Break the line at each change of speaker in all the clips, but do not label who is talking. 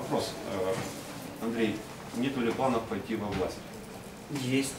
Вопрос. Андрей, нету ли планов пойти во власть?
Есть.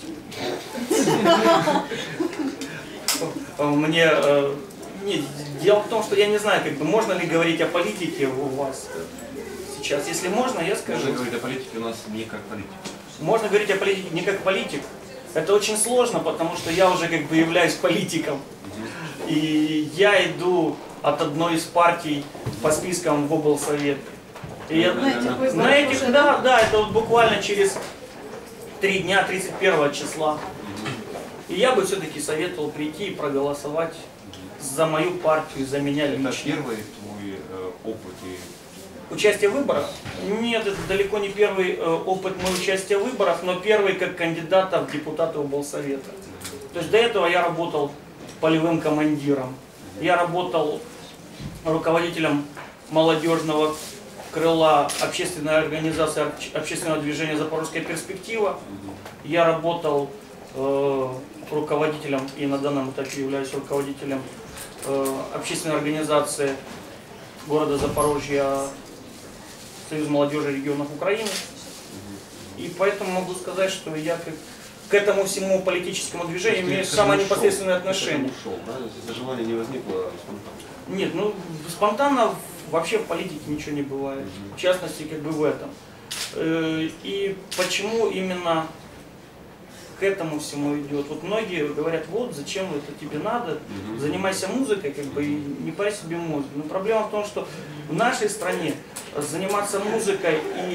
Мне... Нет, дело в том, что я не знаю, как бы, можно ли говорить о политике у вас сейчас. Если можно, я скажу.
Можно говорить о политике у нас не как политик.
Можно говорить о политике не как политик. Это очень сложно, потому что я уже как бы являюсь политиком. И я иду от одной из партий по спискам в облсовет. И я, на этих, да, это вот буквально через 3 дня, 31 числа. И я бы все-таки советовал прийти и проголосовать за мою партию, за меня лично.
Это первый твой опыт?
Участие в выборах? Нет, это далеко не первый опыт моего участия в выборах, но первый как кандидата в депутаты облсовета. То есть до этого я работал полевым командиром. Я работал руководителем молодежного крыла общественной организации общественного движения «Запорожская перспектива». Я работал руководителем и на данном этапе являюсь руководителем общественной организации города Запорожья Союз молодежи регионов Украины. И поэтому могу сказать, что я к этому всему политическому движению имею самое непосредственное отношение.
Это желание не возникло спонтанно?
Нет, ну спонтанно вообще в политике ничего не бывает. В частности, как бы в этом. И почему именно к этому всему идет? Вот многие говорят, вот зачем это тебе надо, занимайся музыкой, как бы, и не парь себе мозг. Но проблема в том, что в нашей стране заниматься музыкой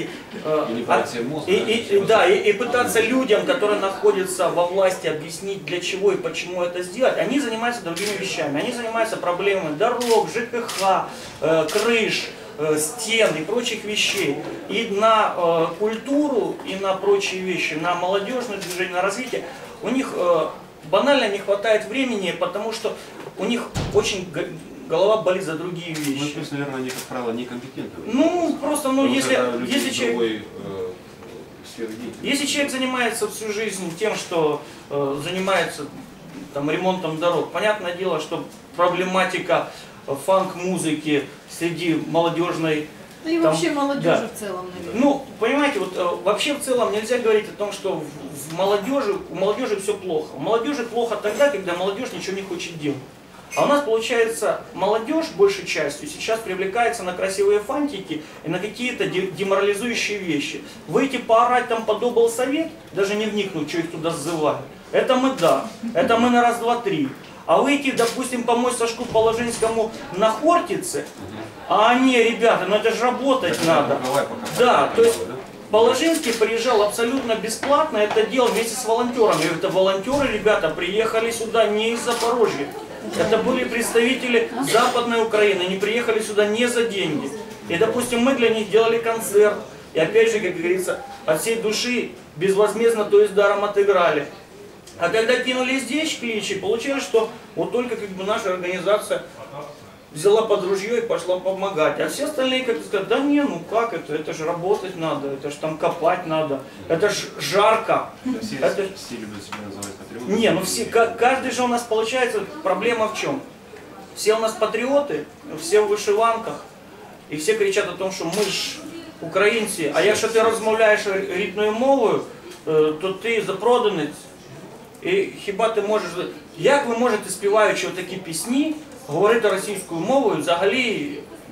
и пытаться людям, которые находятся во власти, объяснить, для чего и почему это сделать, они занимаются другими вещами. Они занимаются проблемами дорог, ЖКХ, крыш, стен и прочих вещей. И на культуру, и на прочие вещи, на молодежное движение, на развитие у них банально не хватает времени, потому что у них очень голова болит за другие вещи.
Ну, то есть, наверное, они, как правило, некомпетентны.
Ну, просто, ну, если человек занимается всю жизнь тем, что занимается там, ремонтом дорог, понятное дело, что проблематика фанк-музыки среди молодежной...
Да и вообще молодежи в целом, наверное.
Ну, понимаете, вот вообще в целом нельзя говорить о том, что у молодежи все плохо. У молодежи плохо тогда, когда молодежь ничего не хочет делать. А у нас, получается, молодежь, большей частью, сейчас привлекается на красивые фантики и на какие-то деморализующие вещи. Выйти поорать там под облсовет, даже не вникнуть, что их туда сзывают. Это мы да, это мы на раз, два, три. А выйти, допустим, помочь Сашку Положинскому на Хортице, а не, ребята, ну это же работать надо. Да, то есть Положинский приезжал абсолютно бесплатно, это делал вместе с волонтерами. Это волонтеры, ребята, приехали сюда не из Запорожья. Это были представители Западной Украины, они приехали сюда не за деньги. И, допустим, мы для них делали концерт. И опять же, как говорится, от всей души, безвозмездно, то есть даром отыграли. А когда кинули здесь кличи, получилось, что вот только как бы наша организация взяла под ружье и пошла помогать. А все остальные как-то сказали, да не, ну как это же работать надо, это же там копать надо, это же жарко.
Все любят себя называть патриотами.
Не, ну все, каждый же у нас получается, проблема в чем? Все у нас патриоты, все в вышиванках, и все кричат о том, что мы ж українці, а якщо ти розмовляєш рідною мовою, то ти запроданець. І хіба ти можеш, як ви можете, співаючи такі пісні, говорити російською мовою, взагалі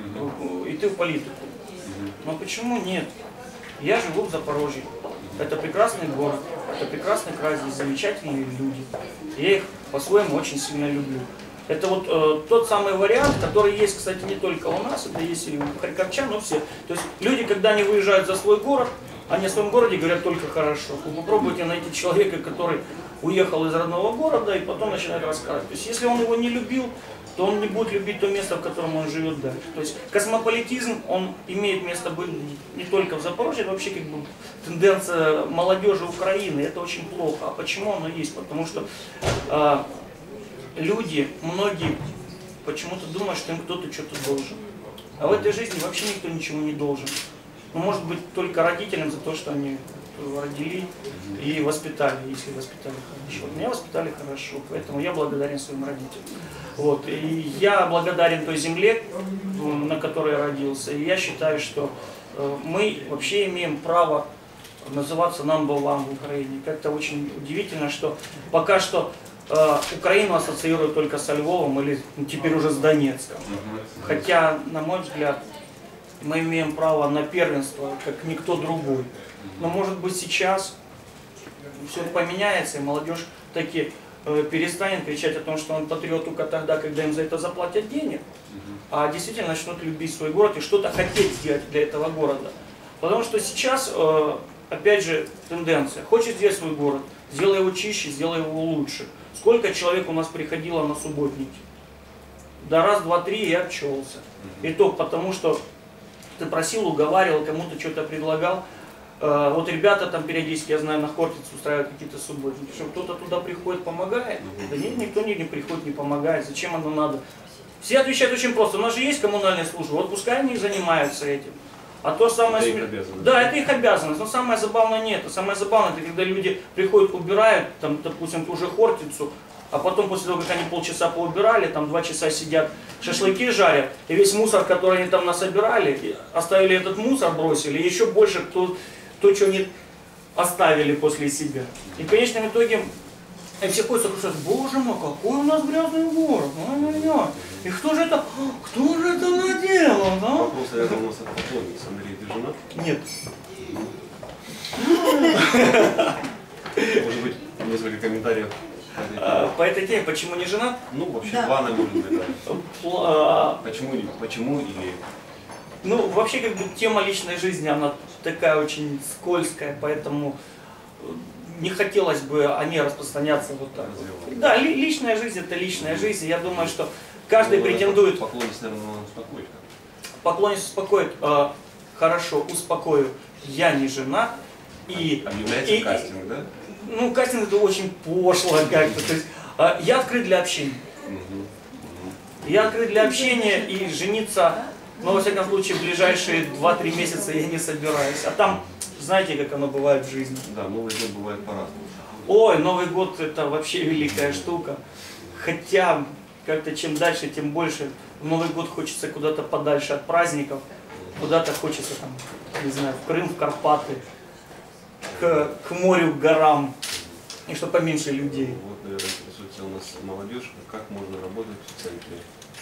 йти в політику? Ну почему нет? Я живу в Запорожье. Это прекрасный город, это прекрасный край, здесь замечательные люди. Я их по-своему очень сильно люблю. Это вот тот самый вариант, который есть, кстати, не только у нас, это есть и у харьковчан, но все. То есть люди, когда они выезжают за свой город, они о своем городе говорят только хорошо. Вы попробуйте найти человека, который уехал из родного города и потом начинает рассказывать. То есть если он его не любил, то он не будет любить то место, в котором он живет дальше. То есть космополитизм, он имеет место быть не только в Запорожье, это вообще как бы тенденция молодежи Украины, это очень плохо. А почему оно есть? Потому что люди, многие почему-то думают, что им кто-то что-то должен. А в этой жизни вообще никто ничего не должен. Ну, может быть, только родителям за то, что они родили и воспитали, если воспитали хорошо. Меня воспитали хорошо, поэтому я благодарен своим родителям. Вот. И я благодарен той земле, на которой я родился. И я считаю, что мы вообще имеем право называться number one в Украине. Как-то очень удивительно, что пока что Украину ассоциируют только со Львовом или теперь уже с Донецком. Хотя, на мой взгляд, мы имеем право на первенство, как никто другой. Но может быть сейчас все поменяется, и молодежь таки перестанет кричать о том, что он патриот только тогда, когда им за это заплатят денег, а действительно начнут любить свой город и что-то хотеть сделать для этого города. Потому что сейчас, опять же, тенденция. Хочешь сделать свой город, сделай его чище, сделай его лучше. Сколько человек у нас приходило на субботники? Да раз, два, три и обчелся. И то потому, что ты просил, уговаривал, кому-то что-то предлагал. Вот ребята там периодически, я знаю, на Хортице устраивают какие-то субботники. Что кто-то туда приходит, помогает? Да нет, никто не приходит, не помогает. Зачем оно надо? Все отвечают очень просто. У нас же есть коммунальные службы, вот пускай они занимаются этим. А то самое...
Это их обязанность.
Да, это их обязанность. Но самое забавное нет. Самое забавное, это когда люди приходят, убирают, там, допустим, ту же Хортицу, а потом после того, как они полчаса поубирали, там 2 часа сидят, шашлыки жарят, и весь мусор, который они там насобирали, оставили этот мусор, бросили, и еще больше то, что они оставили после себя. И в конечном итоге все ходят сокрушаются: боже мой, какой у нас грязный город, ой-ой-ой. И кто же это наделал, да?
Вопрос, наверное, у нас от поклонницы. Андрей, ты женат?
Нет.
Может быть, несколько комментариев
по этой теме, почему не женат?
Ну, вообще,
Да.
два, может быть, да. Почему или...
Ну, вообще, как бы, тема личной жизни, она такая очень скользкая, поэтому не хотелось бы о ней распространяться вот так вот. Да, личная жизнь — это личная жизнь, я думаю, что каждый претендует...
Поклонница, наверное, успокоит.
Поклонница успокоит. Хорошо, успокою. Я не женат. И,
Объявляется кастинг, да?
Ну, кастинг — это очень пошло как-то. То есть, я открыт для общения. Я открыт для общения, и жениться, ну, во всяком случае, в ближайшие 2-3 месяца я не собираюсь. А там, знаете, как оно бывает в жизни.
Да, Новый год бывает по-разному.
Ой, Новый год — это вообще великая штука. Хотя, как-то чем дальше, тем больше. В Новый год хочется куда-то подальше от праздников. Куда-то хочется, там, не знаю, в Крым, в Карпаты, к морю, к горам. И чтобы поменьше людей.
Вот, наверное, интересуется у нас молодежь, как можно работать в центре.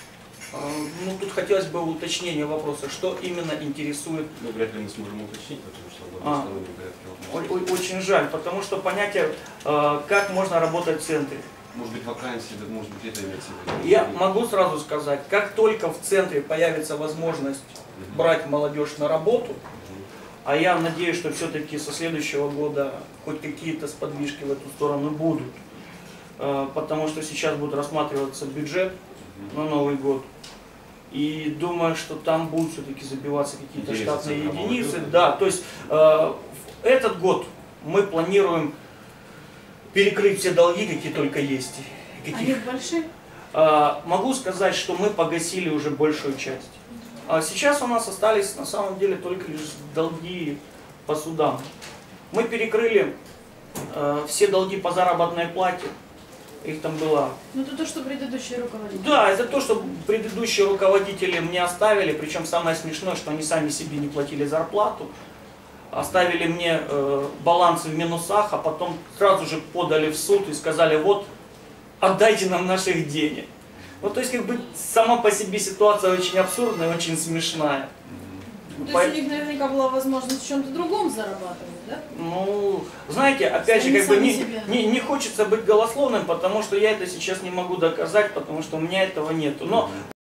Ну, тут хотелось бы уточнения вопроса, что именно интересует.
Ну, вряд ли мы сможем уточнить, потому что в одностороннем порядке.
Очень жаль, потому что понятие, как можно работать в центре.
Может быть, вакансии, да, может быть, это имеется в виду.
Я могу сразу сказать, как только в центре появится возможность брать молодежь на работу, а я надеюсь, что все-таки со следующего года хоть какие-то сподвижки в эту сторону будут, потому что сейчас будет рассматриваться бюджет на Новый год. И думаю, что там будут все-таки забиваться какие-то штатные единицы. Да, то есть этот год мы планируем перекрыть все долги, какие только есть.
Они большие?
Могу сказать, что мы погасили уже большую часть. А сейчас у нас остались на самом деле только лишь долги по судам. Мы перекрыли все долги по заработной плате. Их там было...
Ну это то, что предыдущие руководители.
Да, это то, что предыдущие руководители мне оставили. Причем самое смешное, что они сами себе не платили зарплату. Оставили мне балансы в минусах, а потом сразу же подали в суд и сказали: вот, отдайте нам наших денег. Вот, то есть, как бы, сама по себе ситуация очень абсурдная, очень смешная.
То есть у них наверняка была возможность в чем-то другом зарабатывать, да?
Ну, знаете, опять же, как бы не хочется быть голословным, потому что я это сейчас не могу доказать, потому что у меня этого нету. Но